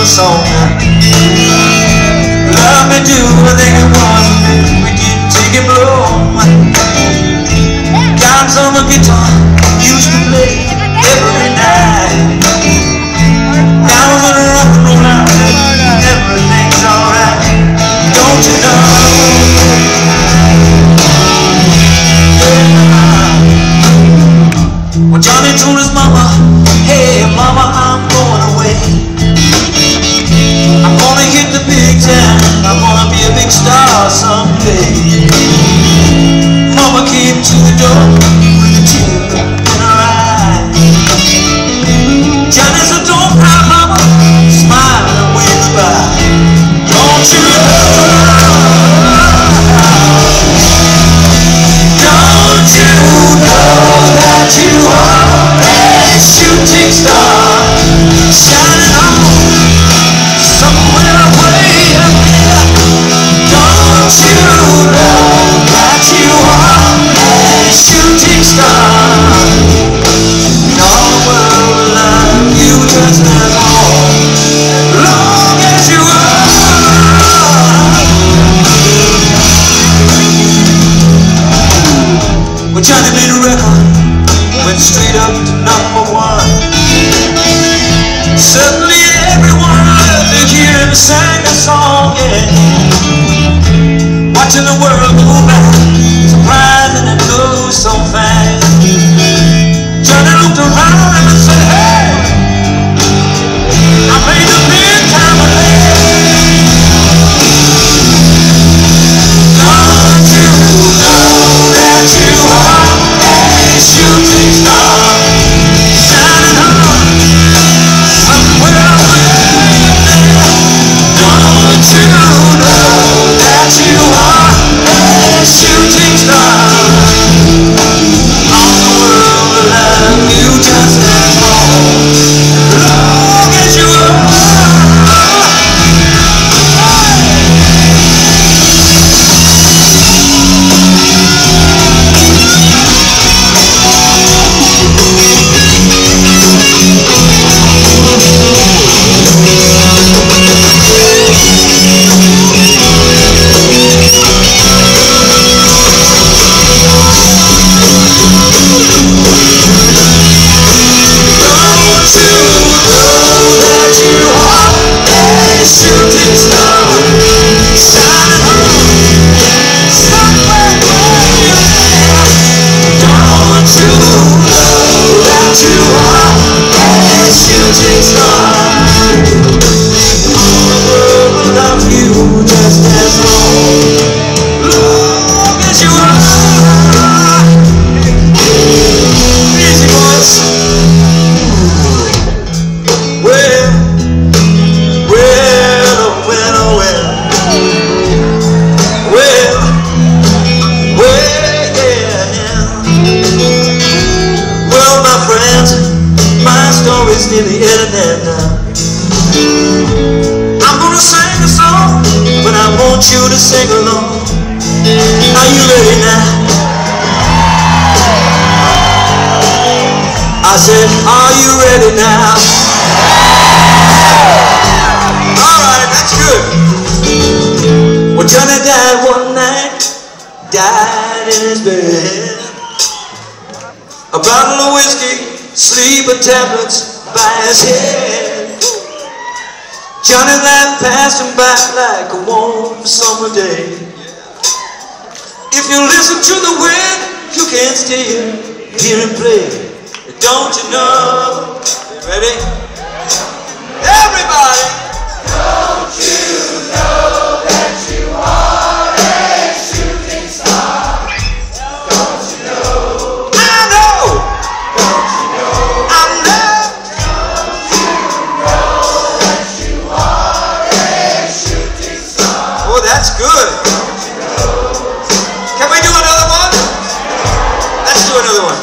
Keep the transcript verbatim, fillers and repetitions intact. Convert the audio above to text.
little song. Love me do, I think it was. We didn't take it blow. Times on the guitar, used to play every night. Now I'm gonna rock and roll out, everything's alright. Don't you know? Well, Johnny told his mama, hey mama, I'm going away. I'm gonna hit the big time, I'm gonna be a big star someday. Mama came to the door with a tear in her eye. Johnny said, don't cry mama, smile and wave goodbye. Don't you know? Don't you know that you are a shooting star, shining on somewhere way up there? Don't you know that you are a shooting star? And all the world will love you just as long as you are. Well, Johnny made a record, went straight up to number one. Suddenly everyone loved to hear him sing a song, yeah. Watching the world go by, surprising it goes so fast. Johnny looked around and said, hey, I made a big time of last. Don't you know that you are a shooting star, shining on somewhere way up there? Don't you know that you are a shooting star? All the world will love you just as long as you are. Shooting star, shining on somewhere way up there. Don't you know that you are a shooting star? All the world will love you just as long, long as you are. Easy boys. Well, story's nearly ending now. I'm gonna sing a song, but I want you to sing along. Are you ready now? I said, are you ready now? Alright, that's good. Well, Johnny died one night, died in his bed. A bottle of whiskey, sleeping tablets by his head. Johnny life passed him by like a warm summer day. If you listen to the wind, you can still hear him play. Don't you know? Ready? Everybody! Don't you know that you are a shooting star? Don't you know? I know! Don't you know? I know! Don't you know that you are a shooting star? Oh, that's good. Don't you know? Can we do another one? Let's do another one.